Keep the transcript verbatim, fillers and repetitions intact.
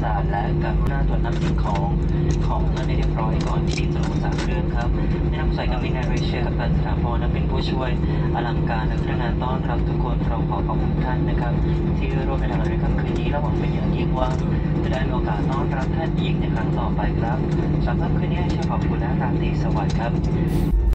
สารและกรุณาตรวจนำสิ่งของของท่านให้เรียบร้อยก่อนที่จะลงจากเครื่องครับแนะนำใส่กับมินาเรเชียกับการสถาพรเป็นผู้ช่วยอลังการและพนักงานต้อนรับทุกคนเราขอขอบคุณท่านนะครับที่ร่วมในทางในค่ำคืนนี้และหวังเป็นอย่างยิ่งว่าจะได้มีโอกาสต้อนรับท่านอีกในครั้งต่อไปครับสำหรับคืนนี้ขอบคุณและราตรีสวัสดิ์ครับ